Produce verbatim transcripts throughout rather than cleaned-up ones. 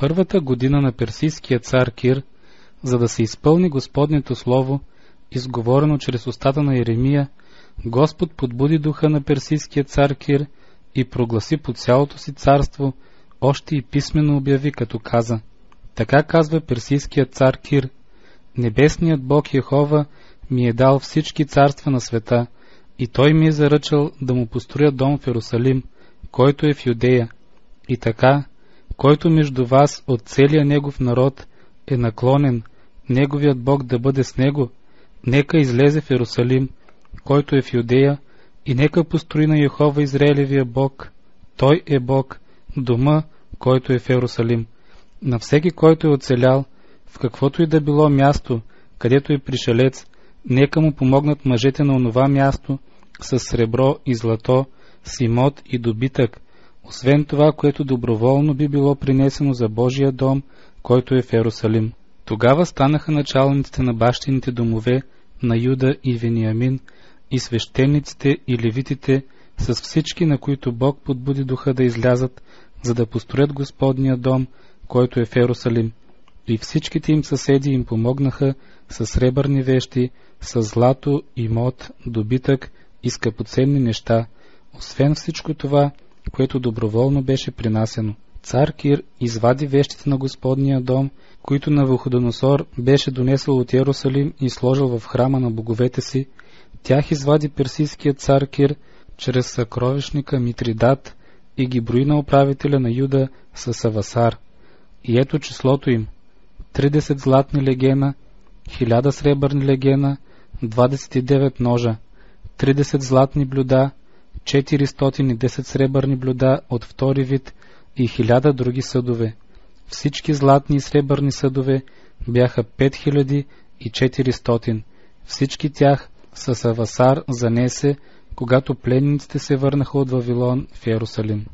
първата година на персийския цар Кир, за да се изпълни Господнето слово, изговорено чрез устата на Еремия, Господ подбуди духа на персийския цар Кир и прогласи по цялото си царство, още и писмено обяви, като каза: така казва персийският цар Кир: небесният Бог Йехова ми е дал всички царства на света, и той ми е заръчал да му построя дом в Йерусалим, който е в Юдея. И така, който между вас от целия негов народ е наклонен, неговият Бог да бъде с него, нека излезе в Йерусалим, който е в Юдея, и нека построи на Йехова Израелевия Бог. Той е Бог, дома, който е в Йерусалим. На всеки, който е оцелял, в каквото и да било място, където е пришелец, нека му помогнат мъжете на онова място с сребро и злато, с имот и добитък, освен това, което доброволно би било принесено за Божия дом, който е в Йерусалим. Тогава станаха началниците на бащините домове на Юда и Вениамин, и свещениците и левитите, с всички, на които Бог подбуди духа да излязат, за да построят Господния дом, който е в Йерусалим. И всичките им съседи им помогнаха с сребърни вещи, с злато, имот, добитък и скъпоценни неща, освен всичко това, което доброволно беше принасено. Цар Кир извади вещите на Господния дом, които Навуходоносор беше донесъл от Йерусалим и сложил в храма на боговете си. Тях извади персийският цар Кир чрез съкровищника Митридат и ги брои на управителя на Юда с Савасар. И ето числото им: тридесет златни легена, хиляда сребърни легена, двадесет и девет ножа, тридесет златни блюда, четиристотин и десет сребърни блюда от втори вид и хиляда други съдове. Всички златни и сребърни съдове бяха пет хиляди и четиристотин. Всички тях с Савасар занесе, когато пленниците се върнаха от Вавилон в Йерусалим.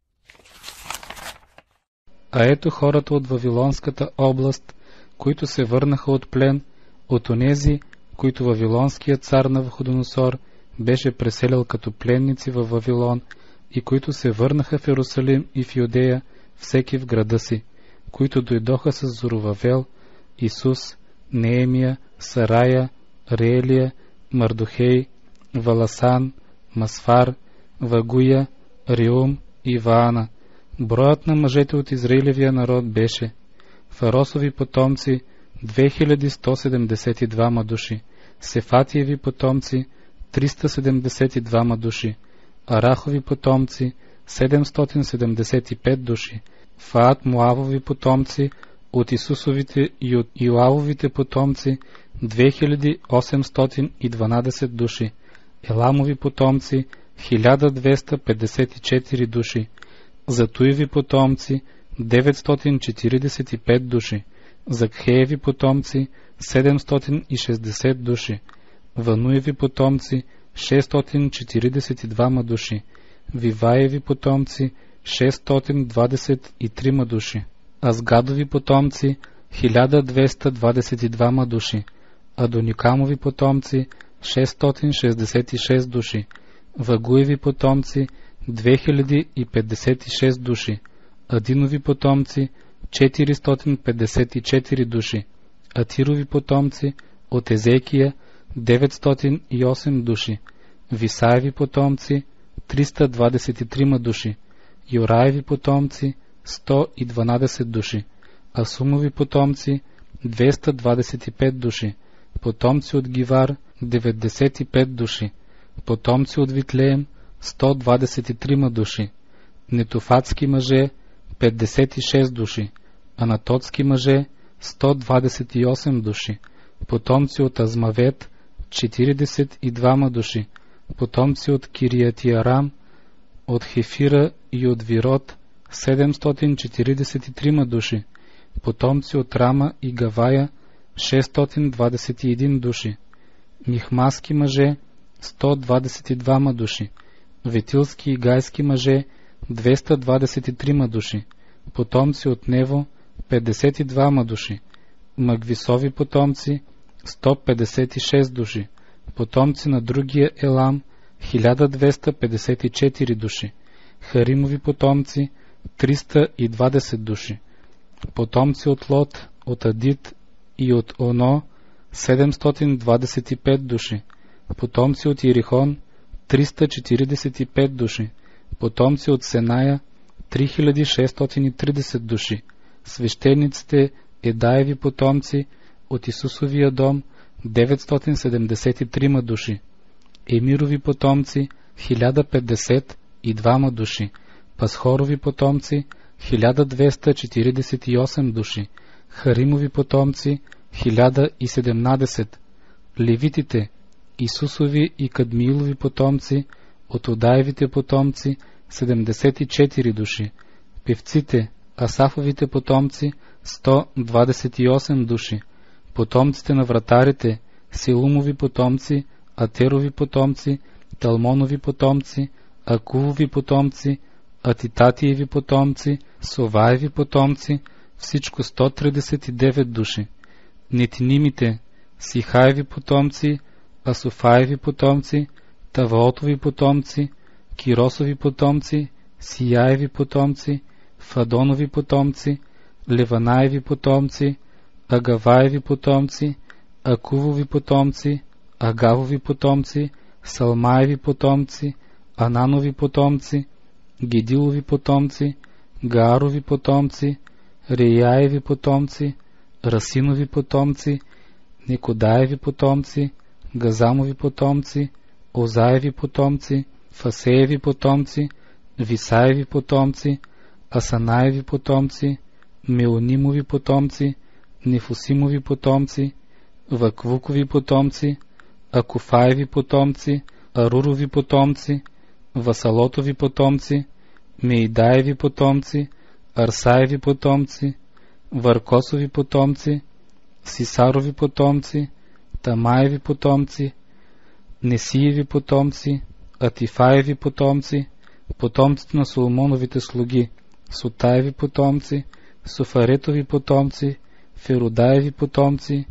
А ето хората от Вавилонската област, които се върнаха от плен, от онези, които Вавилонският цар Навуходоносор беше преселил като пленници във Вавилон, и които се върнаха в Йерусалим и в Юдея, всеки в града си, които дойдоха с Зоровавел, Исус, Неемия, Сарая, Реелия, Мардохей, Валасан, Масфар, Вагуя, Риум и Ваана. Броят на мъжете от Израилевия народ беше: Фаросови потомци две хиляди сто седемдесет и двама души, Сефатиеви потомци триста седемдесет и двама души, Арахови потомци седемстотин седемдесет и пет души, Фаат Моавови потомци от Исусовите и от Йоавовите потомци две хиляди осемстотин и дванадесет души, Еламови потомци хиляда двеста петдесет и четири души, Затуеви потомци деветстотин четиридесет и пет души, Закхееви потомци седемстотин и шестдесет души, Вануеви потомци шестстотин четиридесет и двама души, Виваеви потомци шестстотин двадесет и трима души, Азгадови потомци хиляда двеста двадесет и двама души, Адоникамови потомци шестстотин шестдесет и шест души, Вагуеви потомци две хиляди и петдесет и шест души, Адинови потомци четиристотин петдесет и четири души, Атирови потомци от Езекия деветстотин и осем души, Висаеви потомци триста двадесет и трима души, Йораеви потомци сто и дванадесет души, Асумови потомци двеста двадесет и пет души, потомци от Гивар деветдесет и пет души, потомци от Витлеем сто двадесет и трима души, нетофатски мъже петдесет и шест души, анатотски мъже сто двадесет и осем души, потомци от Азмавет четиридесет и двама души, потомци от Кириятиарам, от Хефира и от Вирот седемстотин четиридесет и трима души, потомци от Рама и Гавая шестстотин двадесет и един души, михмаски мъже сто двадесет и двама души, ветилски и гайски мъже двеста двадесет и трима души, потомци от Нево петдесет и двама души, Магвисови потомци сто петдесет и шест души, потомци на другия Елам хиляда двеста петдесет и четири души, Харимови потомци триста и двадесет души, потомци от Лот, от Адит и от Оно седемстотин двадесет и пет души, потомци от Иерихон триста четиридесет и пет души, потомци от Сеная три хиляди шестстотин и тридесет души, свещениците Едаеви потомци от Исусовия дом деветстотин седемдесет и три души, Емирови потомци хиляда петдесет и два души, Пасхорови потомци хиляда двеста четиридесет и осем души, Харимови потомци хиляда и седемнадесет, левитите Исусови и Кадмиилови потомци от Одаевите потомци седемдесет и четири души, певците Асафовите потомци сто двадесет и осем души, потомците на вратарите Силумови потомци, Атерови потомци, Талмонови потомци, Акувови потомци, Атитатиеви потомци, Соваеви потомци, всичко сто тридесет и девет души, Нетинимите Сихаеви потомци, Асофаеви потомци, Таваотови потомци, Киросови потомци, Сияеви потомци, Фадонови потомци, Леванаеви потомци, Агаваеви потомци, Акувови потомци, Агавови потомци, Салмаеви потомци, Ананови потомци, Гедилови потомци, Гаарови потомци, Реяеви потомци, Расинови потомци, Никодаеви потомци, Газамови потомци, Озаеви потомци, Фасееви потомци, Висаеви потомци, Асанаеви потомци, Меонимови потомци, Нефусимови потомци, Ваквукови потомци, Акуфаеви потомци, Арурови потомци, Васалотови потомци, Мейдаеви потомци, Арсаеви потомци, Варкосови потомци, Сисарови потомци, Тамаеви потомци, Несиеви потомци, Атифаеви потомци, потомците на Соломоновите слуги, Сотаеви потомци, Софаретови потомци, Феродаеви потомци,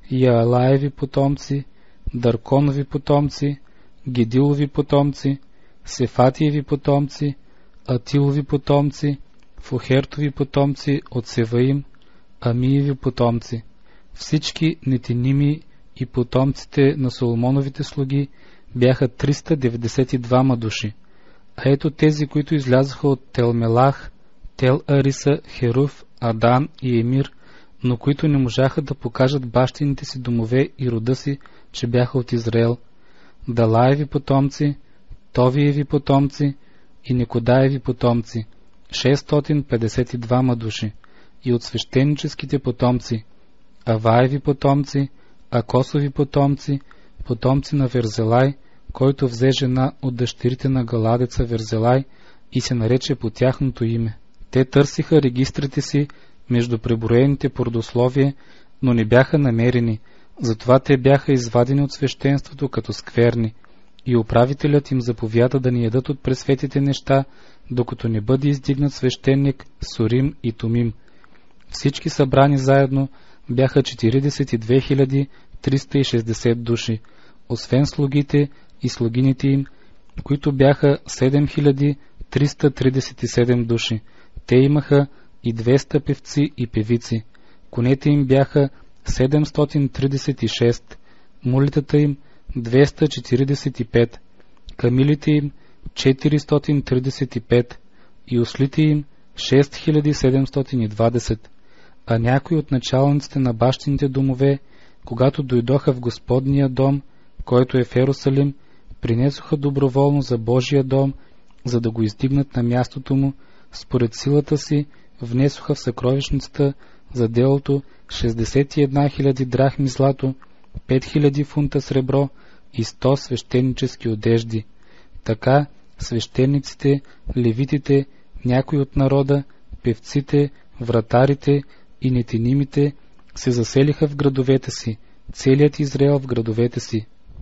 Яалаеви потомци, Дарконови потомци, Гедилови потомци, Сефатиеви потомци, Атилови потомци, Фохертови потомци от Севаим, Амиеви потомци, всички нетиними и потомците на Соломоновите слуги бяха триста деветдесет и двама души. А ето тези, които излязоха от Телмелах, Тел-Ариса, Херуф, Адан и Емир, но които не можаха да покажат бащините си домове и рода си, че бяха от Израел, Далаеви потомци, Товиеви потомци и Никодаеви потомци, шестстотин петдесет и двама души, и от свещеническите потомци, Аваеви потомци, Акосови потомци, потомци на Верзелай, който взе жена от дъщерите на Галадеца Верзелай и се нарече по тяхното име. Те търсиха регистрите си между преброените по родословие, но не бяха намерени, затова те бяха извадени от свещенството като скверни, и управителят им заповяда да не ядат от пресветите неща, докато не бъде издигнат свещеник Сурим и Тумим. Всички събрани заедно бяха четиридесет и две хиляди триста и шестдесет души, освен слугите и слугините им, които бяха седем хиляди триста тридесет и седем души. Те имаха и двеста певци и певици. Конете им бяха седемстотин тридесет и шест, мулитата им двеста четиридесет и пет, камилите им четиристотин тридесет и пет и ослите им шест хиляди седемстотин и двадесет. А някои от началниците на бащините домове, когато дойдоха в Господния дом, който е в Ерусалим, принесоха доброволно за Божия дом, за да го издигнат на мястото му, според силата си внесоха в съкровищницата за делото шестдесет и една хиляди драхми злато, пет хиляди фунта сребро и сто свещенически одежди. Така свещениците, левитите, някои от народа, певците, вратарите и нетинимите се заселиха в градовете си, целият Израел в градовете си.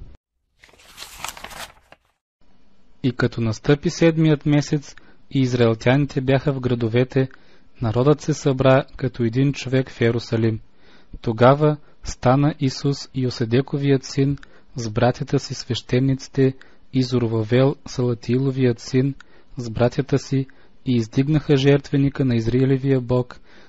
И като настъпи седмият месец и израелтяните бяха в градовете, народът се събра като един човек в Ерусалим. Тогава стана Исус и Йоседековият син с братята си свещениците и Зоровавел Салатиловият син с братята си и издигнаха жертвеника на Израилевия Бог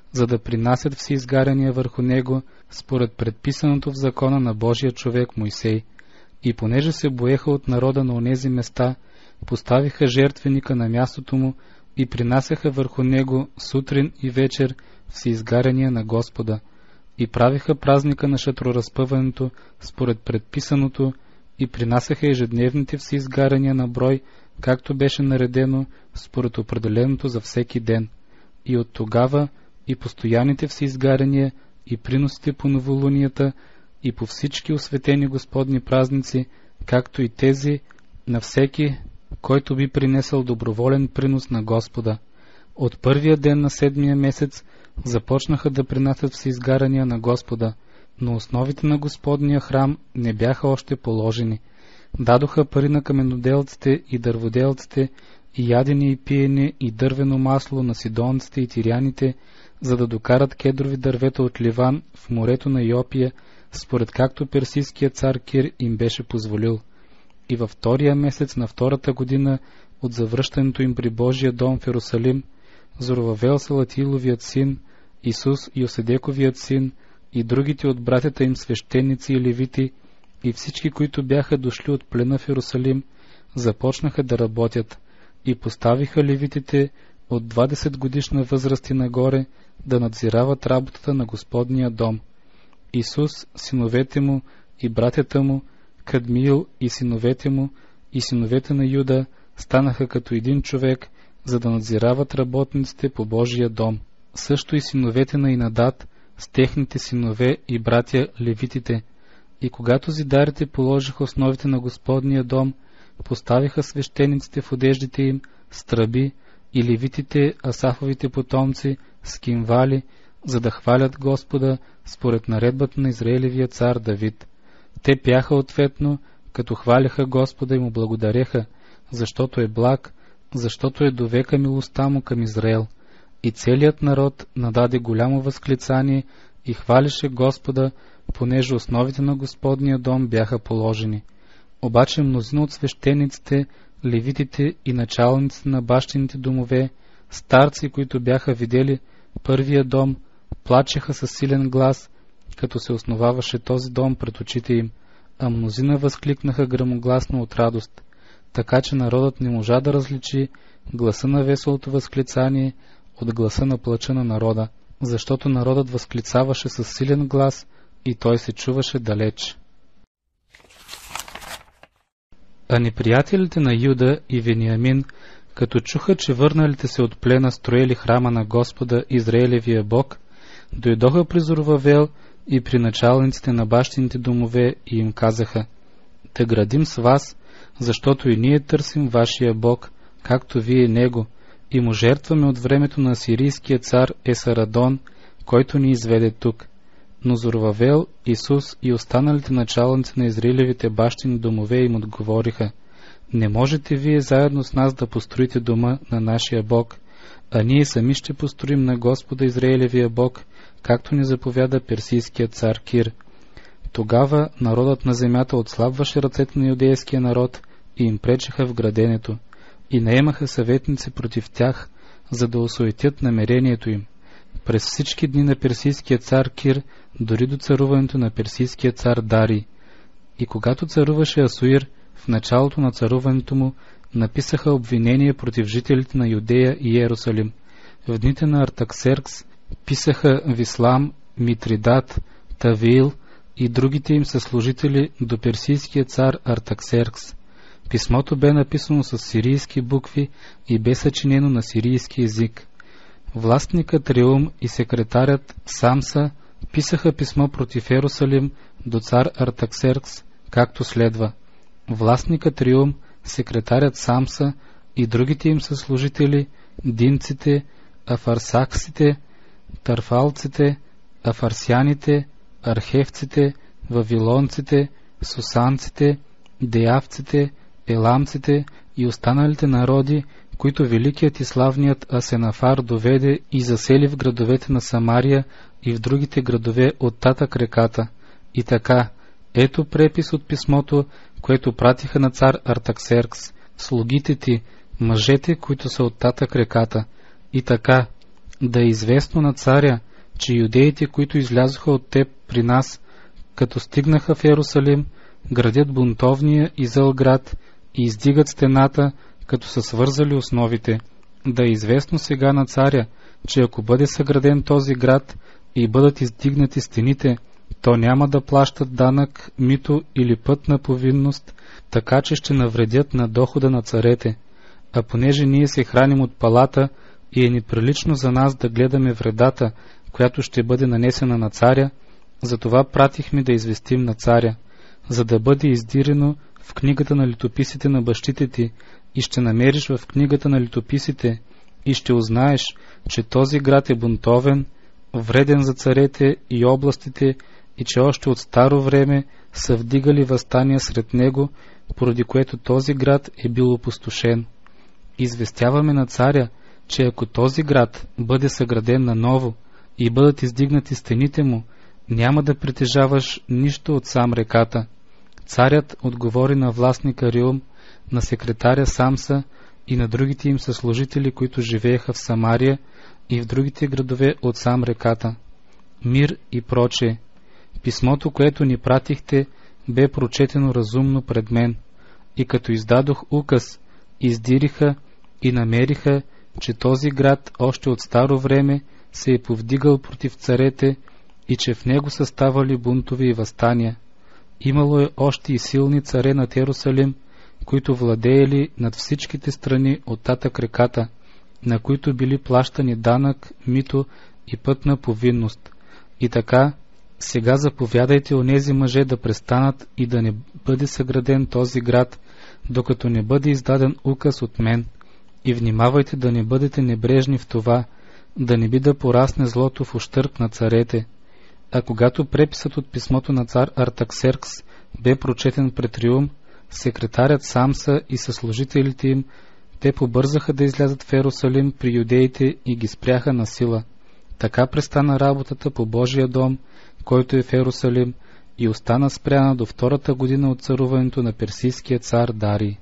за да принасят всеизгаряния върху него, според предписаното в закона на Божия човек Мойсей. И понеже се боеха от народа на онези места, поставиха жертвеника на мястото му и принасяха върху него сутрин и вечер всеизгаряния на Господа. И правиха празника на шатроразпъването според предписаното и принасяха ежедневните всеизгаряния на брой, както беше наредено според определеното за всеки ден. И от тогава и постоянните всеизгаряния и приносите по новолунията и по всички осветени Господни празници, както и тези на всеки, който би принесъл доброволен принос на Господа. От първия ден на седмия месец започнаха да принасят всеизгаряния на Господа, но основите на Господния храм не бяха още положени. Дадоха пари на каменоделците и дърводелците, и ядене и пиене и дървено масло на сидонците и тиряните, за да докарат кедрови дървета от Ливан в морето на Йопия, според както персийският цар Кир им беше позволил. И във втория месец на втората година от завръщането им при Божия дом в Йерусалим, Зоровавел Салатиловият син, Исус Йоседековият син и другите от братята им свещеници и левити и всички, които бяха дошли от плена в Йерусалим, започнаха да работят и поставиха левитите от двадесет годишна възраст и нагоре да надзирават работата на Господния дом. Исус, синовете му и братята му, Кадмиил и синовете му и синовете на Юда станаха като един човек, за да надзирават работниците по Божия дом. Също и синовете на Инадат с техните синове и братя левитите. И когато зидарите положиха основите на Господния дом, поставиха свещениците в одеждите им с тръби и левитите, Асафовите потомци, с кимвали, за да хвалят Господа според наредбата на Израилевия цар Давид. Те пяха ответно, като хваляха Господа и му благодареха, защото е благ, защото е до века милостта му към Израел. И целият народ нададе голямо възклицание и хвалеше Господа, понеже основите на Господния дом бяха положени. Обаче мнозина от свещениците, левитите и началниците на бащините домове, старци, които бяха видели първия дом, плачеха със силен глас, като се основаваше този дом пред очите им, а мнозина възкликнаха гръмогласно от радост, така че народът не можа да различи гласа на веселото възклицание от гласа на плача на народа, защото народът възклицаваше със силен глас и той се чуваше далеч. А неприятелите на Юда и Вениамин, като чуха, че върналите се от плена строели храма на Господа Израилевия Бог, дойдоха при Зоровавел и при началниците на бащините домове и им казаха: да градим с вас, защото и ние търсим вашия Бог, както вие него, и му жертваме от времето на сирийския цар Есарадон, който ни изведе тук. Но Зоровавел, Исус и останалите началници на Израилевите бащини домове им отговориха: не можете вие заедно с нас да построите дома на нашия Бог, а ние сами ще построим на Господа Израилевия Бог, както ни заповяда персийският цар Кир. Тогава народът на земята отслабваше ръцете на юдейския народ и им пречеха в граденето, и наемаха съветници против тях, за да осуетят намерението им. През всички дни на персийския цар Кир, дори до царуването на персийския цар Дарий. И когато царуваше Асуир, в началото на царуването му написаха обвинение против жителите на Юдея и Иерусалим. В дните на Артаксеркс писаха Вислам, Митридат, Тавиил и другите им съслужители до персийския цар Артаксеркс. Писмото бе написано с сирийски букви и бе съчинено на сирийски език. Властникът Реум и секретарят Самса писаха писмо против Иерусалим до цар Артаксеркс, както следва: властникът Реум, секретарят Самса и другите им съслужители, динците, афарсаксите, тарфалците, афарсяните, архевците, вавилонците, сусанците, деявците, еламците и останалите народи, които великият и славният Асенафар доведе и засели в градовете на Самария и в другите градове от татък реката. И така, ето препис от писмото, което пратиха на цар Артаксеркс, слугите ти, мъжете, които са от татък реката. И така, Да е известно на царя, че юдеите, които излязоха от теб при нас, като стигнаха в Йерусалим, градят бунтовния и зъл град и издигат стената, като са свързали основите. Да е известно сега на царя, че ако бъде съграден този град и бъдат издигнати стените, то няма да плащат данък, мито или пътна повинност, така че ще навредят на дохода на царете. А понеже ние се храним от палата и е неприлично за нас да гледаме вредата, която ще бъде нанесена на царя, затова пратихме да известим на царя, за да бъде издирено в книгата на летописите на бащите ти, и ще намериш в книгата на летописите и ще узнаеш, че този град е бунтовен, вреден за царете и областите, и че още от старо време са вдигали въстания сред него, поради което този град е бил опустошен. Известяваме на царя, че ако този град бъде съграден наново и бъдат издигнати стените му, няма да притежаваш нищо от сам реката. Царят отговори на властника Реум, на секретаря Самса и на другите им съслужители, които живееха в Самария и в другите градове от сам реката. Мир и прочее. Писмото, което ни пратихте, бе прочетено разумно пред мен. И като издадох указ, издириха и намериха, че този град още от старо време се е повдигал против царете и че в него са ставали бунтови и въстания. Имало е още и силни царе над Йерусалим, които владеели над всичките страни от татък реката, на които били плащани данък, мито и пътна повинност. И така, сега заповядайте онези мъже да престанат и да не бъде съграден този град, докато не бъде издаден указ от мен. И внимавайте да не бъдете небрежни в това, да не би да порасне злото в ущърб на царете. А когато преписът от писмото на цар Артаксеркс бе прочетен пред Реум, секретарят Самса и съслужителите им, те побързаха да излязат в Йерусалим при юдеите и ги спряха на сила. Така престана работата по Божия дом, който е в Йерусалим, и остана спряна до втората година от царуването на персийския цар Дарий.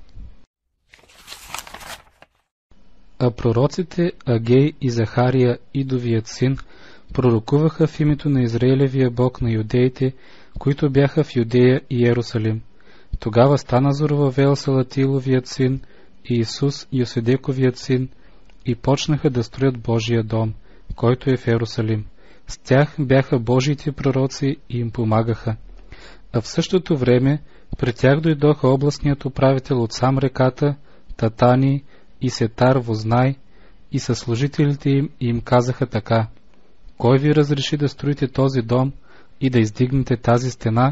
А пророците Агей и Захария, Идовият син, пророкуваха в името на Израилевия Бог на юдеите, които бяха в Юдея и Йерусалим. Тогава стана Зоровавел Салатиловият син и Исус Йоседековият син и почнаха да строят Божия дом, който е в Йерусалим. С тях бяха Божиите пророци и им помагаха. А в същото време при тях дойдоха областният управител от сам реката, Татани и Сетар Вознай, и съслужителите им и им казаха така: кой ви разреши да строите този дом и да издигнете тази стена?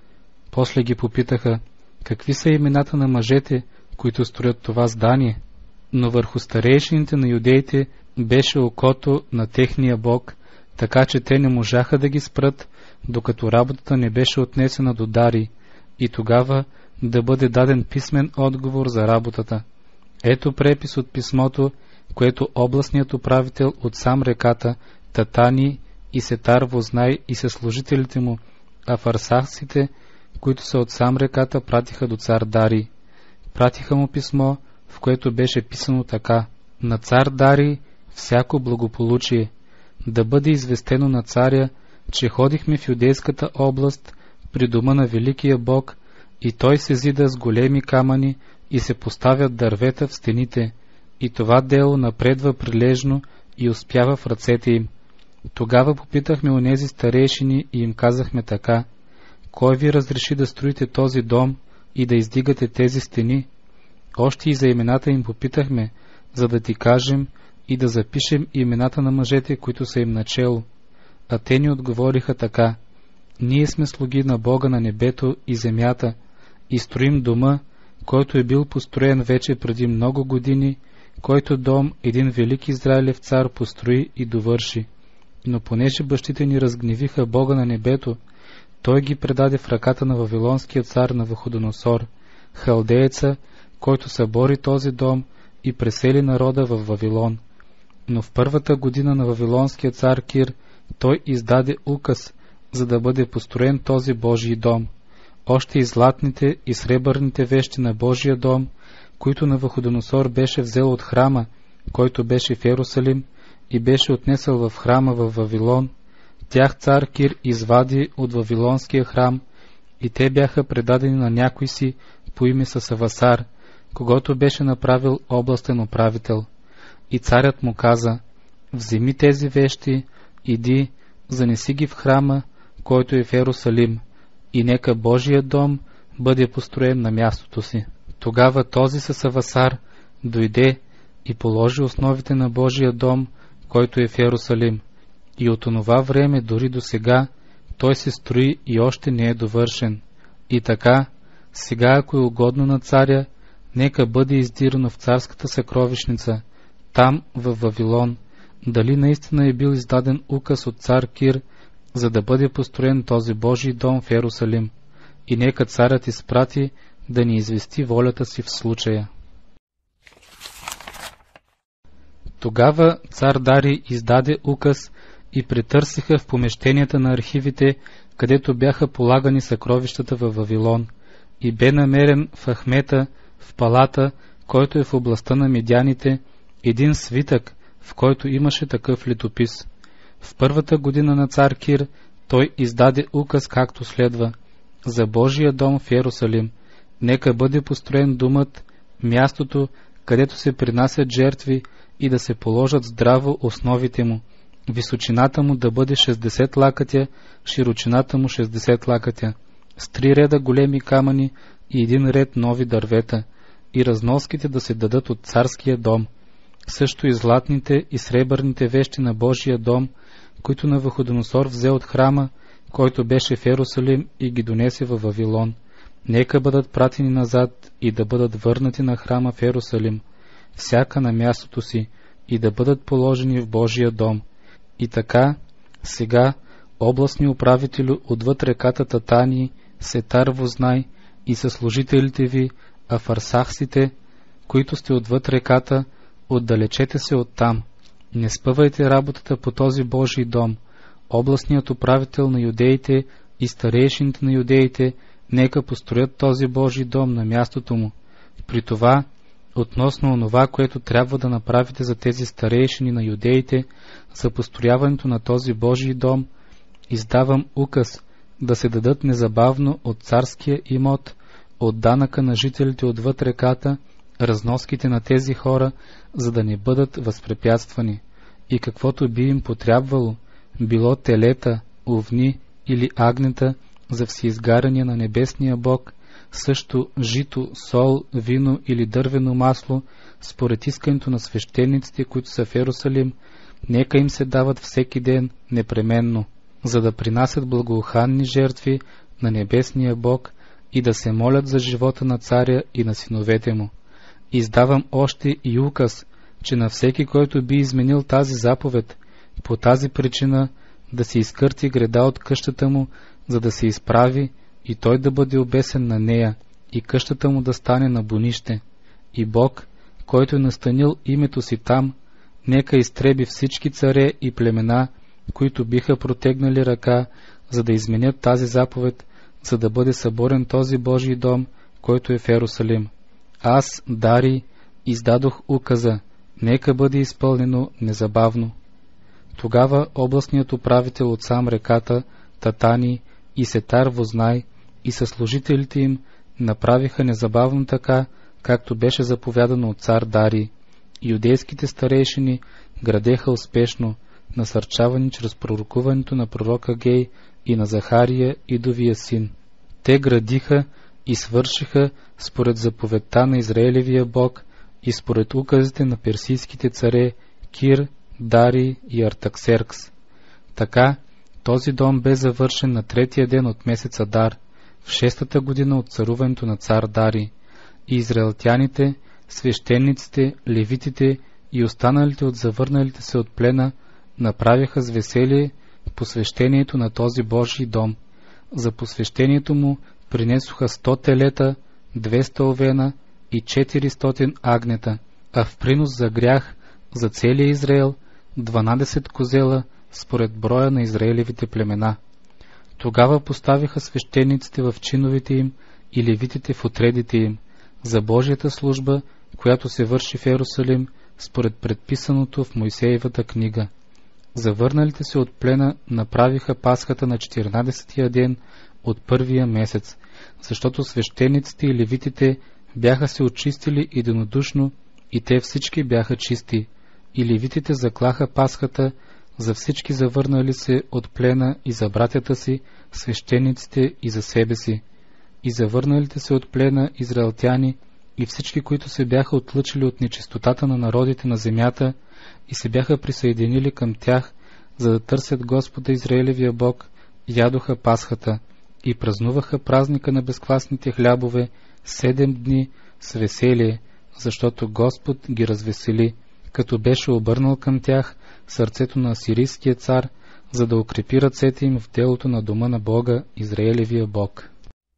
После ги попитаха: какви са имената на мъжете, които строят това здание? Но върху старейшините на юдеите беше окото на техния Бог, така че те не можаха да ги спрат, докато работата не беше отнесена до Дарий, и тогава да бъде даден писмен отговор за работата. Ето препис от писмото, което областният управител от сам реката, Татани и Сетар Вознай и съслужителите му, а фарсахците, които са от сам реката, пратиха до цар Дарий. Пратиха му писмо, в което беше писано така: на цар Дарий всяко благополучие, да бъде известено на царя, че ходихме в юдейската област при дома на великия Бог, и той се зида с големи камъни и се поставят дървета в стените, и това дело напредва прилежно и успява в ръцете им. Тогава попитахме онези старейшини и им казахме така: кой ви разреши да строите този дом и да издигате тези стени? Още и за имената им попитахме, за да ти кажем и да запишем имената на мъжете, които са им начело. А те ни отговориха така: ние сме слуги на Бога на небето и земята и строим дома, който е бил построен вече преди много години, който дом един велик Израилев цар построи и довърши. Но понеже бащите ни разгневиха Бога на небето, той ги предаде в ръката на вавилонския цар Навуходоносор, халдееца, който събори този дом и пресели народа в Вавилон. Но в първата година на вавилонския цар Кир той издаде указ, за да бъде построен този Божий дом. Още и златните и сребърните вещи на Божия дом, които Навуходоносор беше взел от храма, който беше в Йерусалим, и беше отнесъл в храма в Вавилон, тях цар Кир извади от Вавилонския храм, и те бяха предадени на някой си по име Сасавасар, когото беше направил областен управител. И царят му каза: вземи тези вещи, иди, занеси ги в храма, който е в Йерусалим, и нека Божия дом бъде построен на мястото си. Тогава този Сасавасар дойде и положи основите на Божия дом, който е в Йерусалим. И от онова време дори до сега той се строи и още не е довършен. И така, сега ако е угодно на царя, нека бъде издирано в царската съкровищница, там в Вавилон, дали наистина е бил издаден указ от цар Кир, за да бъде построен този Божий дом в Йерусалим. И нека царят изпрати да ни извести волята си в случая. Тогава цар Дарий издаде указ и претърсиха в помещенията на архивите, където бяха полагани съкровищата във Вавилон, и бе намерен в Ахмета, в Палата, който е в областта на Медяните, един свитък, в който имаше такъв летопис. В първата година на цар Кир той издаде указ както следва: за Божия дом в Йерусалим нека бъде построен домът, мястото, където се принасят жертви, и да се положат здраво основите му, височината му да бъде шестдесет лакътя, широчината му шестдесет лакътя, с три реда големи камъни и един ред нови дървета, и разноските да се дадат от царския дом, също и златните и сребърните вещи на Божия дом, които Навуходоносор взе от храма, който беше в Йерусалим, и ги донесе във Вавилон. Нека бъдат пратени назад и да бъдат върнати на храма в Йерусалим, всяка на мястото си, и да бъдат положени в Божия дом. И така, сега, областни управители отвъд реката Татани, Сетар Вознай, и съслужителите ви, афарсахсите, които сте отвъд реката, отдалечете се оттам. Не спъвайте работата по този Божий дом. Областният управител на юдеите и старейшините на юдеите нека построят този Божий дом на мястото му. При това, относно онова, което трябва да направите за тези старейшини на юдеите, за построяването на този Божий дом, издавам указ да се дадат незабавно от царския имот, от данъка на жителите отвъд реката, разноските на тези хора, за да не бъдат възпрепятствани. И каквото би им потрябвало, било телета, овни или агнета за всеизгаряне на небесния Бог, също жито, сол, вино или дървено масло, според искането на свещениците, които са в Йерусалим, нека им се дават всеки ден непременно, за да принасят благоуханни жертви на небесния Бог и да се молят за живота на царя и на синовете му. Издавам още и указ, че на всеки, който би изменил тази заповед, по тази причина да се изкърти греда от къщата му, за да се изправи и той да бъде обесен на нея, и къщата му да стане на бунище. И Бог, който е настанил името си там, нека изтреби всички царе и племена, които биха протегнали ръка, за да изменят тази заповед, за да бъде съборен този Божий дом, който е в Йерусалим. Аз, Дарий, издадох указа, нека бъде изпълнено незабавно. Тогава областният управител от сам реката, Татани и Сетар Вознай и съслужителите им направиха незабавно така, както беше заповядано от цар Дарий. Юдейските старейшини градеха успешно, насърчавани чрез пророкуването на пророка Гей и на Захария, идовия син. Те градиха и свършиха според заповедта на Израелевия Бог и според указите на персийските царе Кир, Дарий и Артаксеркс. Така, този дом бе завършен на третия ден от месец Адар, в шестата година от царуването на цар Дарий. И израелтяните, свещениците, левитите и останалите от завърналите се от плена направиха с веселие посвещението на този Божий дом. За посвещението му принесоха сто телета, двеста овена и четиристотин агнета, а в принос за грях за целия Израел дванадесет козела според броя на израелевите племена. Тогава поставиха свещениците в чиновете им и левитите в отредите им за Божията служба, която се върши в Йерусалим, според предписаното в Мойсеевата книга. Завърналите се от плена направиха Пасхата на четиринадесетия ден от първия месец, защото свещениците и левитите бяха се очистили единодушно и те всички бяха чисти. И левитите заклаха Пасхата за всички завърнали се от плена и за братята си, свещениците и за себе си. И завърналите се от плена израелтяни и всички, които се бяха отлъчили от нечистотата на народите на земята и се бяха присъединили към тях, за да търсят Господа Израилевия Бог, ядоха Пасхата и празнуваха празника на безквасните хлябове седем дни с веселие, защото Господ ги развесели, като беше обърнал към тях сърцето на асирийския цар, за да укрепи ръцете им в делото на дома на Бога, Израилевия Бог.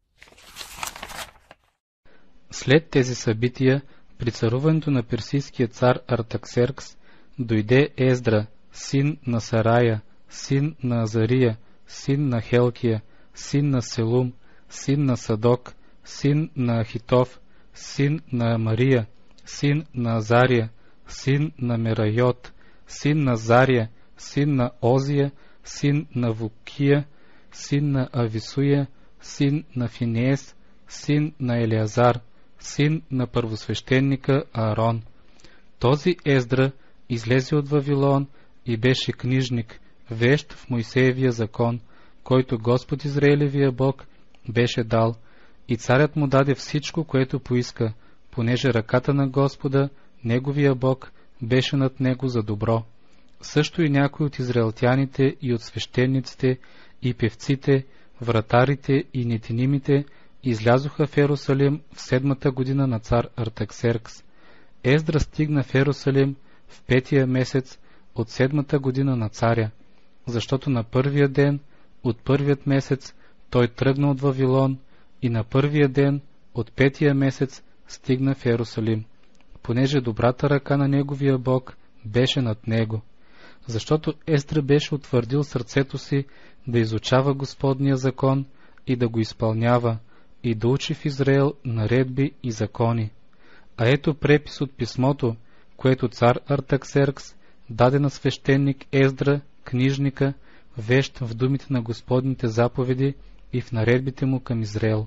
След тези събития, при царуването на персийския цар Артаксеркс, дойде Ездра, син на Сарая, син на Азария, син на Хелкия, син на Селум, син на Садок, син на Ахитов, син на Мария, син на Азария, син на Мерайот, син на Зария, син на Озия, син на Вукия, син на Ависуя, син на Финеес, син на Елиазар, син на първосвещеника Аарон. Този Ездра излезе от Вавилон и беше книжник, вещ в Мойсеевия закон, който Господ Израилевия Бог беше дал, и царят му даде всичко, което поиска, понеже ръката на Господа, неговия Бог, беше над него за добро. Също и някои от израелтяните и от свещениците и певците, вратарите и нетинимите излязоха в Ерусалим в седмата година на цар Артаксеркс. Ездра стигна в Ерусалим в петия месец от седмата година на царя, защото на първия ден от първият месец той тръгна от Вавилон и на първия ден от петия месец стигна в Ерусалим, понеже добрата ръка на неговия Бог беше над него. Защото Ездра беше утвърдил сърцето си да изучава Господния закон и да го изпълнява, и да учи в Израел наредби и закони. А ето препис от писмото, което цар Артаксеркс даде на свещеник Ездра, книжника, вещ в думите на Господните заповеди и в наредбите му към Израел.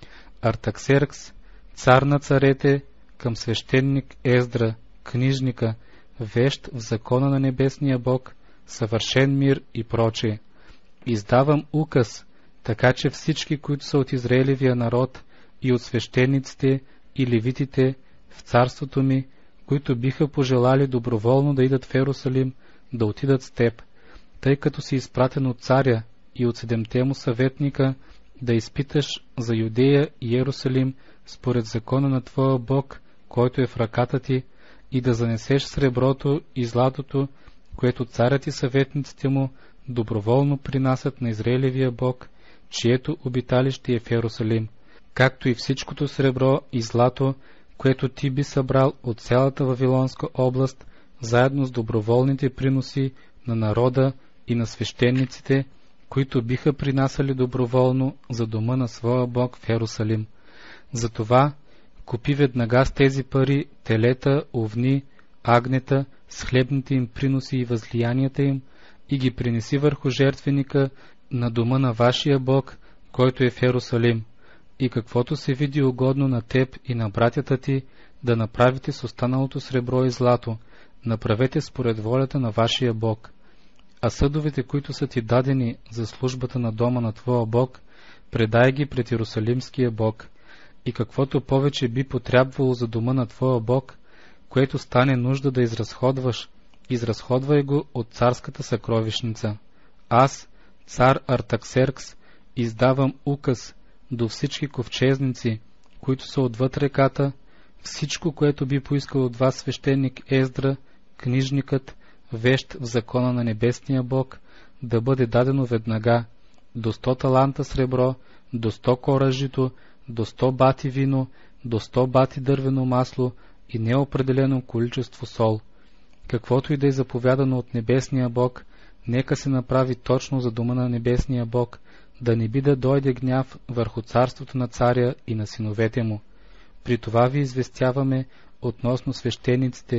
Артаксеркс, цар на царете, към свещеник Ездра, книжника, вещ в закона на небесния Бог, съвършен мир и прочее. Издавам указ, така че всички, които са от Израилевия народ и от свещениците и левитите в царството ми, които биха пожелали доброволно да идат в Ерусалим, да отидат с теб, тъй като си изпратен от царя и от седемте му съветника, да изпиташ за Юдея и Ерусалим според закона на твоя Бог, който е в ръката ти, и да занесеш среброто и златото, което царят и съветниците му доброволно принасят на Израилевия Бог, чието обиталище е в Ерусалим, както и всичкото сребро и злато, което ти би събрал от цялата Вавилонска област, заедно с доброволните приноси на народа и на свещениците, които биха принасяли доброволно за дома на своя Бог в Ерусалим. Затова купи веднага с тези пари телета, овни, агнета, с хлебните им приноси и възлиянията им, и ги принеси върху жертвеника на дома на вашия Бог, който е в Ерусалим, и каквото се види угодно на теб и на братята ти, да направите с останалото сребро и злато, направете според волята на вашия Бог. А съдовете, които са ти дадени за службата на дома на твоя Бог, предай ги пред Иерусалимския Бог. И каквото повече би потрябвало за дома на твоя Бог, което стане нужда да изразходваш, изразходвай го от царската съкровищница. Аз, цар Артаксеркс, издавам указ до всички ковчезници, които са отвъд реката, всичко, което би поискал от вас свещеник Ездра, книжникът, вещ в закона на небесния Бог, да бъде дадено веднага, до сто таланта сребро, до сто кора жито, до сто бати вино, до сто бати дървено масло и неопределено количество сол. Каквото и да е заповядано от небесния Бог, нека се направи точно за дома на небесния Бог, да не би да дойде гняв върху царството на царя и на синовете му. При това ви известяваме относно свещениците,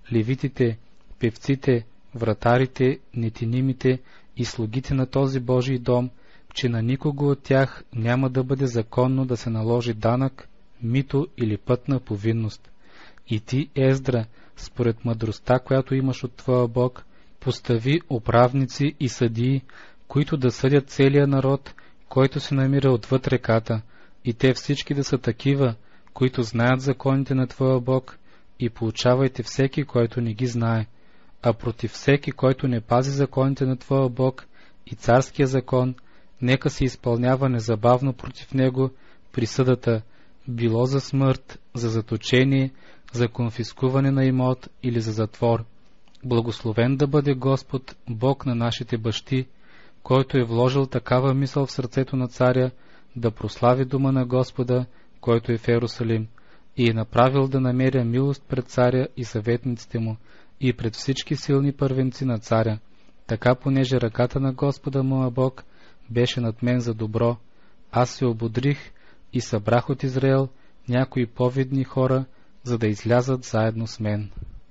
левитите, певците, вратарите, нетинимите и слугите на този Божий дом, че на никого от тях няма да бъде законно да се наложи данък, мито или пътна повинност. И ти, Ездра, според мъдростта, която имаш от твоя Бог, постави управници и съдии, които да съдят целия народ, който се намира отвъд реката, и те всички да са такива, които знаят законите на твоя Бог, и получавайте всеки, който не ги знае, а против всеки, който не пази законите на твоя Бог и царския закон, нека се изпълнява незабавно против него присъдата, било за смърт, за заточение, за конфискуване на имот или за затвор. Благословен да бъде Господ, Бог на нашите бащи, който е вложил такава мисъл в сърцето на царя, да прослави дома на Господа, който е в Ерусалим, и е направил да намеря милост пред царя и съветниците му, и пред всички силни първенци на царя, така понеже ръката на Господа моя Бог беше над мен за добро, аз се ободрих и събрах от Израел някои повидни хора, за да излязат заедно с мен.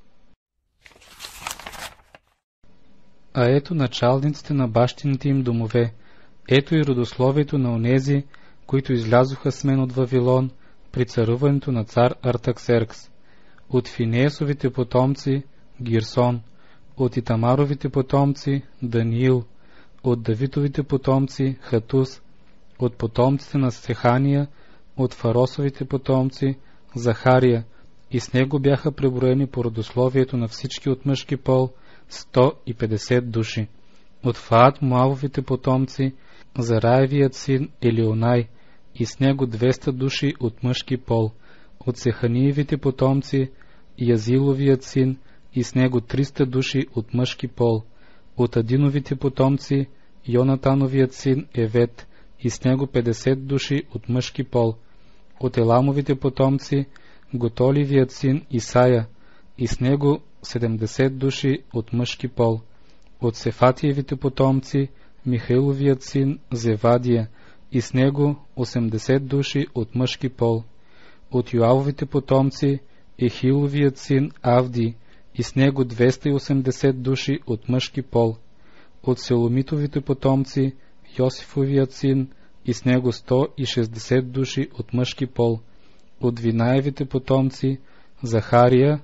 А ето началниците на бащините им домове, ето и родословието на онези, които излязоха с мен от Вавилон при царуването на цар Артаксеркс. От Финеесовите потомци Гирсон, от Итамаровите потомци Даниил, от Давидовите потомци Хатус, от потомците на Сехания, от Фаросовите потомци Захария, и с него бяха преброени по родословието на всички от мъжки пол сто и петдесет души. От Фаат Моавовите потомци Зараевият син Елионай, и с него двеста души от мъжки пол. От Сеханиевите потомци Язиловият син, и с него триста души от мъжки пол. От Адиновите потомци Йонатановият син Евет, и с него петдесет души от мъжки пол. От Еламовите потомци Готоливият син Исая, и с него седемдесет души от мъжки пол. От Сефатиевите потомци Михаиловият син Зевадия, и с него осемдесет души от мъжки пол. От Йоавовите потомци Ехиловият син Авди, и с него двеста и осемдесет души от мъжки пол. От Селомитовите потомци Йосифовият син, и с него сто и шестдесет души от мъжки пол. От Винаевите потомци Захария,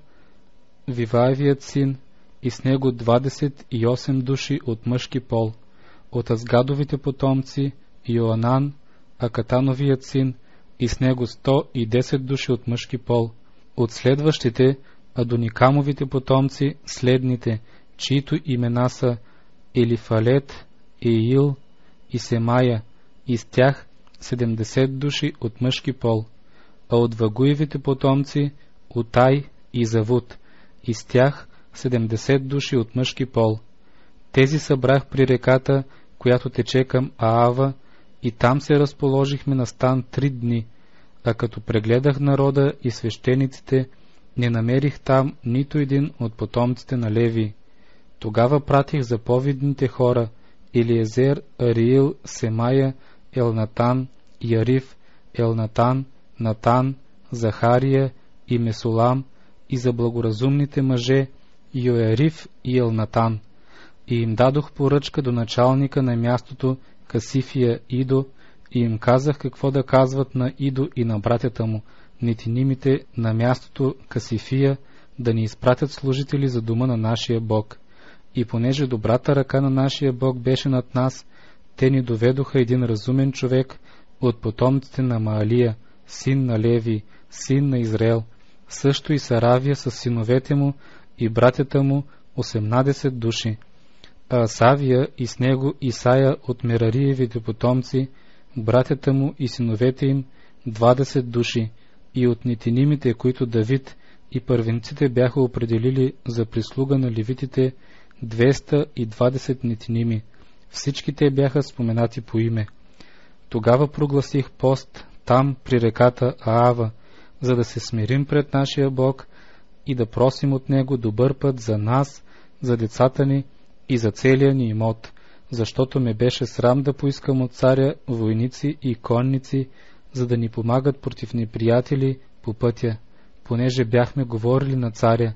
Виваевият син, и с него двадесет и осем души от мъжки пол. От Азгадовите потомци Йоанан, Акатановият син, и с него сто и десет души от мъжки пол. От следващите Адоникамовите потомци следните, чието имена са Елифалет, Еил и Семая, и с тях седемдесет души от мъжки пол. А от Вагуевите потомци Утай и Завуд, и с тях седемдесет души от мъжки пол. Тези събрах при реката, която тече към Аава, и там се разположихме на стан три дни, а като прегледах народа и свещениците, не намерих там нито един от потомците на Леви. Тогава пратих заповедните хора Елиезер, Ариил, Семая, Елнатан, Ярив, Елнатан, Натан, Захария и Месулам, и за благоразумните мъже Йоярив и Елнатан. И им дадох поръчка до началника на мястото Касифия Идо, и им казах какво да казват на Идо и на братята му, нетинимите на мястото Касифия, да ни изпратят служители за дома на нашия Бог. И понеже добрата ръка на нашия Бог беше над нас, те ни доведоха един разумен човек от потомците на Маалия, син на Леви, син на Израел, също и Саравия с синовете му и братята му, осемнадесет души. А Асавия и с него Исая от Мерариевите потомци, братята му и синовете им, двадесет души, и от нетинимите, които Давид и първенците бяха определили за прислуга на левитите, двеста и двадесет нетиними. Всички те бяха споменати по име. Тогава прогласих пост там при реката Аава, за да се смирим пред нашия Бог и да просим от Него добър път за нас, за децата ни и за целия ни имот, защото ме беше срам да поискам от царя войници и конници, за да ни помагат против неприятели по пътя, понеже бяхме говорили на царя,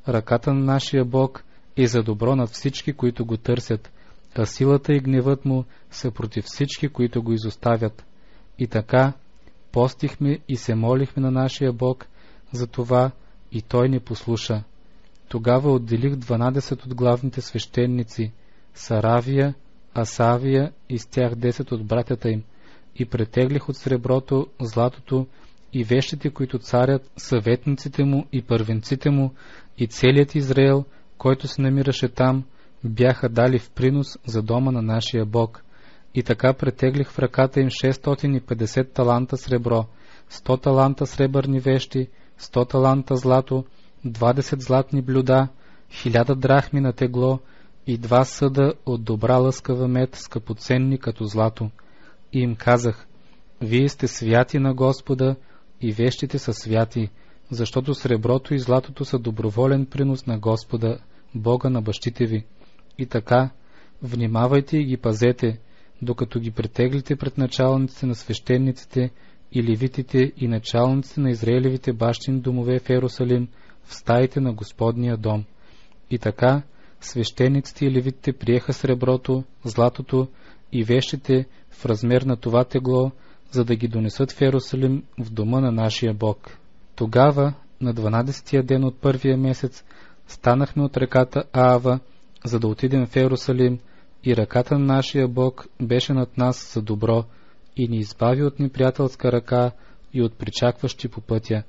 ръката на нашия Бог е за добро над всички, които го търсят, а силата и гневът му са против всички, които го изоставят. И така, постихме и се молихме на нашия Бог за това, и Той ни послуша. Тогава отделих дванадесет от главните свещеници, Саравия, Асавия и с тях десет от братята им, и претеглих от среброто, златото и вещите, които царят, съветниците му и първенците му и целият Израел, който се намираше там, бяха дали в принос за дома на нашия Бог. И така претеглих в ръката им шестстотин и петдесет таланта сребро, сто таланта сребърни вещи, сто таланта злато, двадесет златни блюда, хиляда драхми на тегло и два съда от добра лъскава мед, скъпоценни като злато. И им казах: вие сте святи на Господа и вещите са святи, защото среброто и златото са доброволен принос на Господа, Бога на бащите ви. И така, внимавайте и ги пазете, докато ги претеглите пред началниците на свещениците и левитите и началниците на Израилевите бащини домове в Ерусалим, в стаите на Господния дом. И така, свещениците и левитите приеха среброто, златото и вещите в размер на това тегло, за да ги донесат в Ерусалим, в дома на нашия Бог. Тогава, на дванадесетия ден от първия месец, станахме от реката Аава, за да отидем в Ерусалим, и ръката на нашия Бог беше над нас за добро и ни избави от неприятелска ръка и от причакващи по пътя.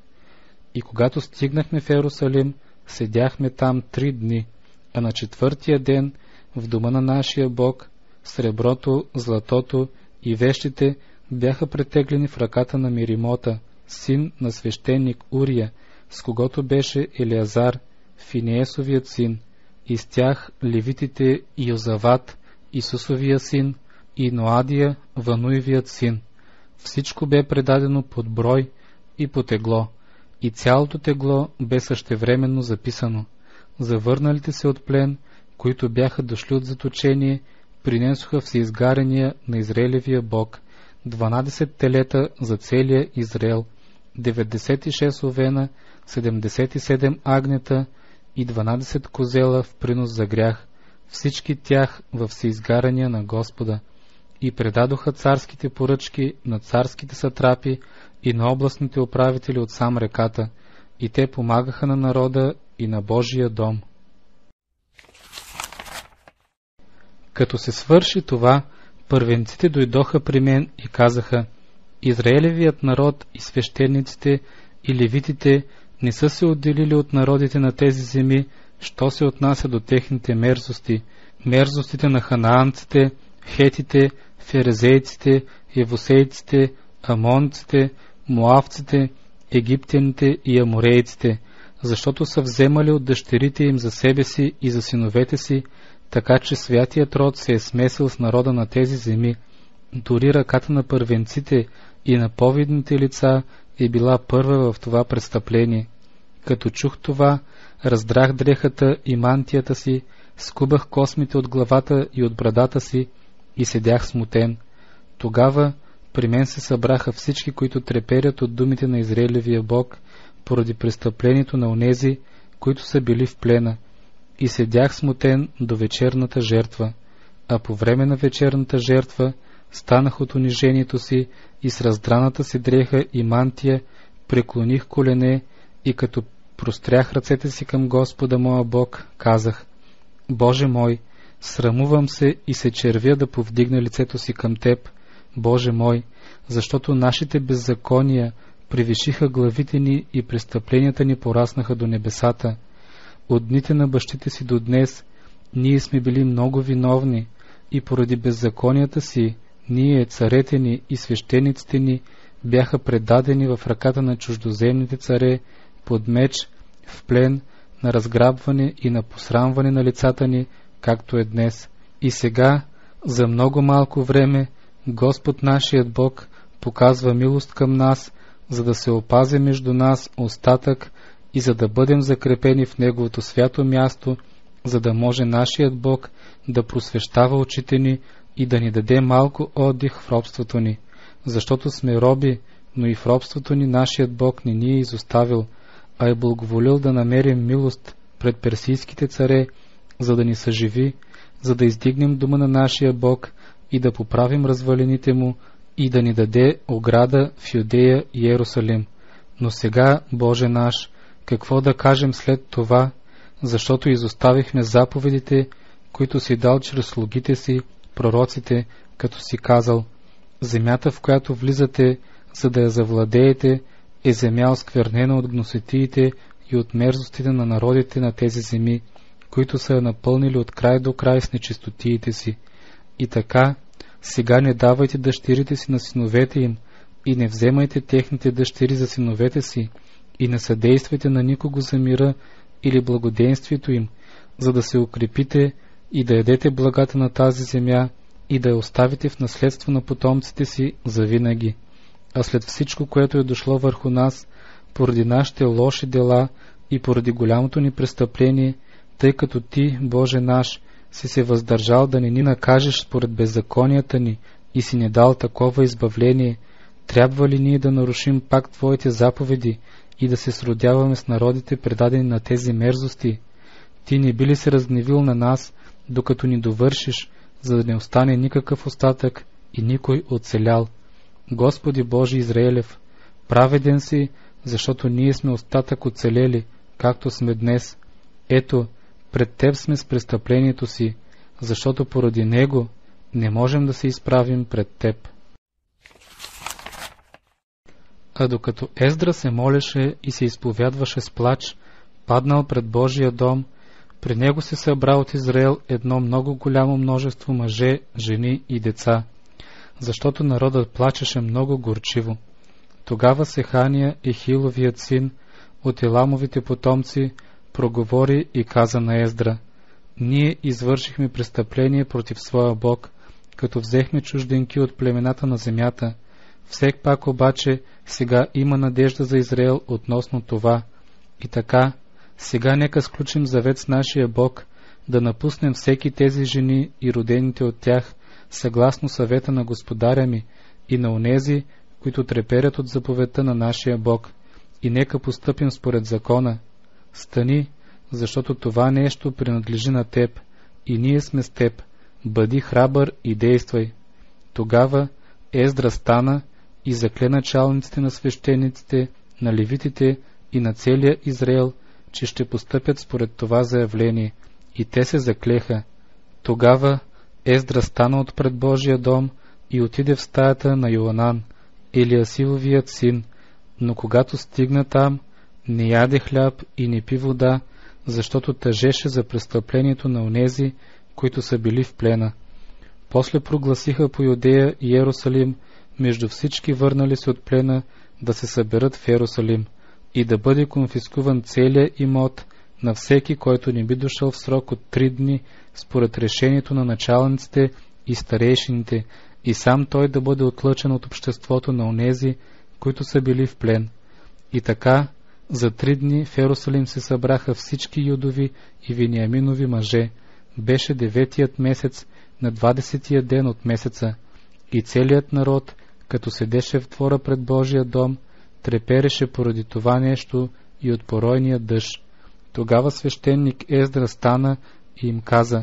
И когато стигнахме в Ерусалим, седяхме там три дни, а на четвъртия ден в дома на нашия Бог среброто, златото и вещите бяха претеглени в ръката на Миримота, син на свещеник Урия, с когото беше Елиазар, Финеесовият син, и с тях левитите Йозават, Исусовия син, и Ноадия, Вануевият син. Всичко бе предадено под брой и по тегло, и цялото тегло бе същевременно записано. Завърналите се от плен, които бяха дошли от заточение, принесоха всеизгарения на Израилевия Бог, дванадесет телета за целия Израел, деветдесет и шест овена, седемдесет и седем агнета и дванадесет козела в принос за грях, всички тях във всеизгарания на Господа. И предадоха царските поръчки на царските сатрапи и на областните управители от сам реката, и те помагаха на народа и на Божия дом. Като се свърши това, първенците дойдоха при мен и казаха: Израелевият народ и свещениците и левитите не са се отделили от народите на тези земи, що се отнася до техните мерзости, мерзостите на ханаанците, хетите, ферезейците, евусейците, амонците, моавците, египтяните и аморейците, защото са вземали от дъщерите им за себе си и за синовете си, така че святият род се е смесил с народа на тези земи. Дори ръката на първенците и на повидните лица е била първа в това престъпление. Като чух това, раздрах дрехата и мантията си, скубах космите от главата и от брадата си и седях смутен. Тогава при мен се събраха всички, които треперят от думите на Израилевия Бог, поради престъплението на онези, които са били в плена, и седях смутен до вечерната жертва. А по време на вечерната жертва станах от унижението си и с раздраната си дреха и мантия преклоних колене и като прострях ръцете си към Господа моя Бог, казах: Боже мой, срамувам се и се червя да повдигна лицето си към Теб, Боже мой, защото нашите беззакония превишиха главите ни и престъпленията ни пораснаха до небесата. От дните на бащите си до днес ние сме били много виновни и поради беззаконията си ние, царете ни и свещениците ни, бяха предадени в ръката на чуждоземните царе под меч, в плен, на разграбване и на посрамване на лицата ни, както е днес. И сега, за много малко време, Господ нашият Бог показва милост към нас, за да се опази между нас остатък и за да бъдем закрепени в Неговото свято място, за да може нашият Бог да просвещава очите ни и да ни даде малко отдих в робството ни, защото сме роби, но и в робството ни нашият Бог не ни е изоставил, а е благоволил да намерим милост, пред персийските царе, за да ни съживи, за да издигнем дома на нашия Бог и да поправим развалините му и да ни даде ограда в Юдея и Иерусалим. Но сега, Боже наш, какво да кажем след това, защото изоставихме заповедите, които си дал чрез слугите си, пророците, като си казал: земята, в която влизате, за да я завладеете, е земя осквернена от гносетиите и от мерзостите на народите на тези земи, които са я напълнили от край до край с нечистотиите си. И така, сега не давайте дъщерите си на синовете им, и не вземайте техните дъщери за синовете си, и не съдействайте на никого за мира или благоденствието им, за да се укрепите и да ядете благата на тази земя и да я оставите в наследство на потомците си завинаги. А след всичко, което е дошло върху нас, поради нашите лоши дела и поради голямото ни престъпление, тъй като Ти, Боже наш, си се въздържал да не ни накажеш според беззаконията ни и си не дал такова избавление, трябва ли ние да нарушим пак Твоите заповеди и да се сродяваме с народите, предадени на тези мерзости? Ти не би ли се разгневил на нас, докато ни довършиш, за да не остане никакъв остатък и никой оцелял? Господи Боже Израилев, праведен си, защото ние сме остатък оцелели, както сме днес. Ето, пред Теб сме с престъплението си, защото поради него не можем да се изправим пред Теб. А докато Ездра се молеше и се изповядваше с плач, паднал пред Божия дом, при него се събра от Израел едно много голямо множество мъже, жени и деца, защото народът плачеше много горчиво. Тогава Сехания, Ехиловият син, от Еламовите потомци, проговори и каза на Ездра: ние извършихме престъпление против своя Бог, като взехме чужденки от племената на земята. Всек пак обаче сега има надежда за Израел относно това. И така, сега нека сключим завет с нашия Бог, да напуснем всеки тези жени и родените от тях, съгласно съвета на господаря ми и на онези, които треперят от заповедта на нашия Бог, и нека постъпим според закона. Стани, защото това нещо принадлежи на теб, и ние сме с теб. Бъди храбър и действай. Тогава Ездра стана и закле началниците на свещениците, на левитите и на целия Израел, че ще постъпят според това заявление, и те се заклеха. Тогава Ездра стана отпред Божия дом и отиде в стаята на Йоанан, Елиасиловият син, но когато стигна там, не яде хляб и не пи вода, защото тъжеше за престъплението на онези, които са били в плена. После прогласиха по Юдея и Иерусалим между всички върнали се от плена да се съберат в Иерусалим и да бъде конфискуван целият имот на всеки, който не би дошъл в срок от три дни според решението на началниците и старейшините, и сам той да бъде отлъчен от обществото на онези, които са били в плен. И така, за три дни в Иерусалим се събраха всички юдови и вениаминови мъже. Беше деветият месец, на двадесетия ден от месеца, и целият народ, като седеше в двора пред Божия дом, трепереше поради това нещо и от поройния дъжд. Тогава свещеник Ездра стана и им каза: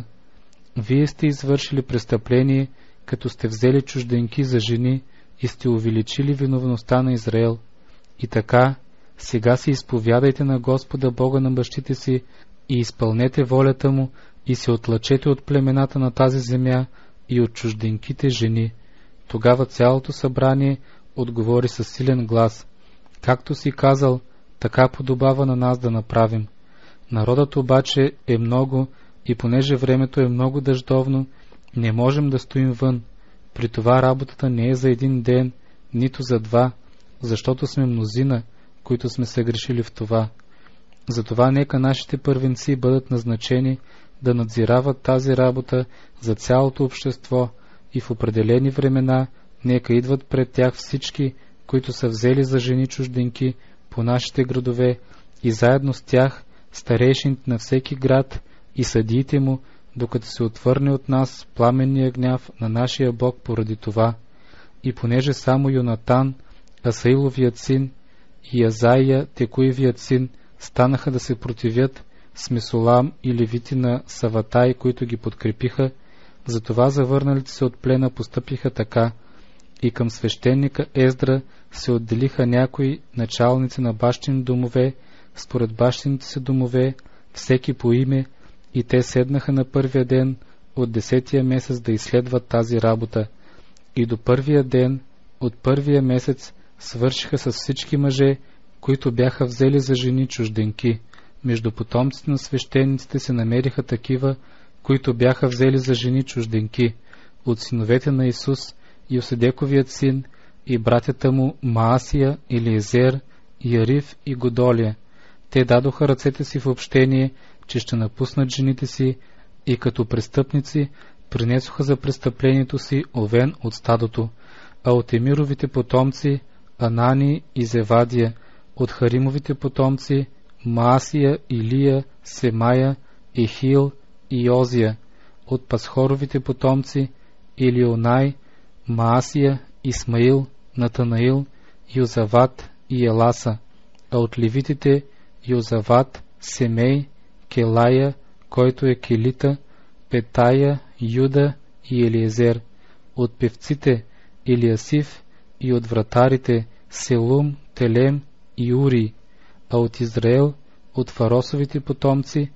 вие сте извършили престъпление, като сте взели чужденки за жени и сте увеличили виновността на Израел. И така, сега се изповядайте на Господа Бога на бащите си и изпълнете волята му и се отлъчете от племената на тази земя и от чужденките жени. Тогава цялото събрание отговори със силен глас: както си казал, така подобава на нас да направим. Народът обаче е много и понеже времето е много дъждовно, не можем да стоим вън. При това работата не е за един ден, нито за два, защото сме мнозина, които сме се грешили в това. Затова нека нашите първенци бъдат назначени да надзирават тази работа за цялото общество и в определени времена нека идват пред тях всички, които са взели за жени чужденки по нашите градове, и заедно с тях старейшините на всеки град и съдиите му, докато се отвърне от нас пламенния гняв на нашия Бог поради това. И понеже само Йонатан, Асаиловият син, и Азаия, Текуевият син, станаха да се противят, с Месулам и левити на Саватай, които ги подкрепиха. Затова завърналите се от плена постъпиха така. И към свещеника Ездра се отделиха някои началници на бащини домове, според бащините си домове, всеки по име, и те седнаха на първия ден от десетия месец да изследват тази работа. И до първия ден от първия месец свършиха с всички мъже, които бяха взели за жени чужденки. Между потомците на свещениците се намериха такива, които бяха взели за жени чужденки. От синовете на Исус, Йоседековият син, и братята му Маасия, Елиезер, Ярив и Годолия. Те дадоха ръцете си в общение, че ще напуснат жените си, и като престъпници принесоха за престъплението си овен от стадото. А от Емировите потомци Анани и Зевадия, от Харимовите потомци Маасия, Илия, Семая, Ехил и Озия, от Пасхоровите потомци Илионай, Маасия, Исмаил, Натанаил, Йозават и Еласа, а от левитите Йозават, Семей, Келая, който е Келита, Петая, Юда и Елиезер, от певците Илиасив, и от вратарите Селум, Телем и Ури, а от Израел, от Фаросовите потомци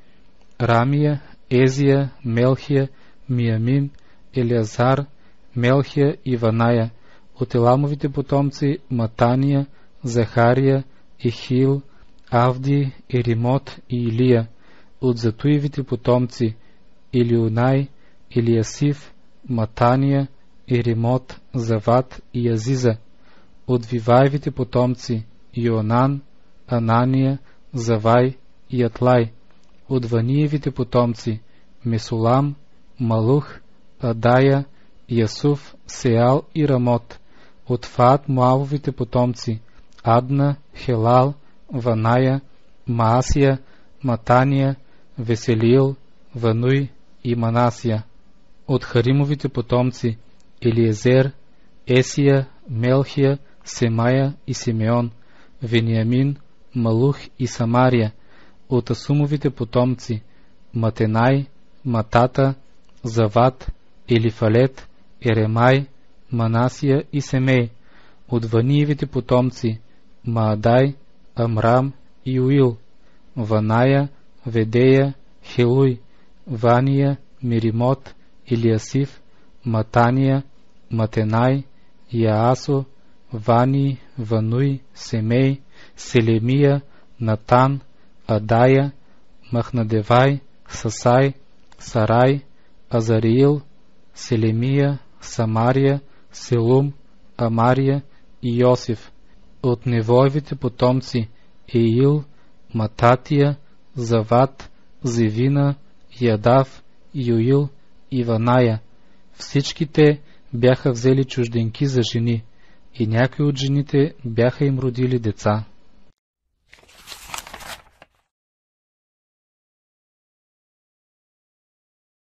Рамия, Езия, Мелхия, Миямин, Елиазар, Мелхия и Ваная, от Еламовите потомци Матания, Захария, Ехил, Авди, Еримот и Илия, от Затуевите потомци Илионай, Илиасив, Матания, Еримот, Зават и Азиза, от Виваевите потомци Йонан, Анания, Завай и Атлай, от Ваниевите потомци Месулам, Малух, Адая, Ясуф, Сеал и Рамот, от Фаат Моавовите потомци Адна, Хелал, Ваная, Маасия, Матания, Веселиил, Вануй и Манасия, от Харимовите потомци Елиезер, Есия, Мелхия, Семая и Симеон, Вениамин, Малух и Самария, от Асумовите потомци Матенай, Матата, Зават, Елифалет, Еремай, Манасия и Семей, от Ваниевите потомци Маадай, Амрам и Уил, Ваная, Ведея, Хелуй, Вания, Миримот, Илиасив, Матания, Матенай, Яасо, Вани, Вануй, Семей, Селемия, Натан, Адая, Махнадевай, Сасай, Сарай, Азариил, Селемия, Самария, Селум, Амария и Йосиф, от Невоевите потомци Еил, Мататия, Зават, Зевина, Ядав, Юил и Ваная. Всичките бяха взели чужденки за жени, и някои от жените бяха им родили деца.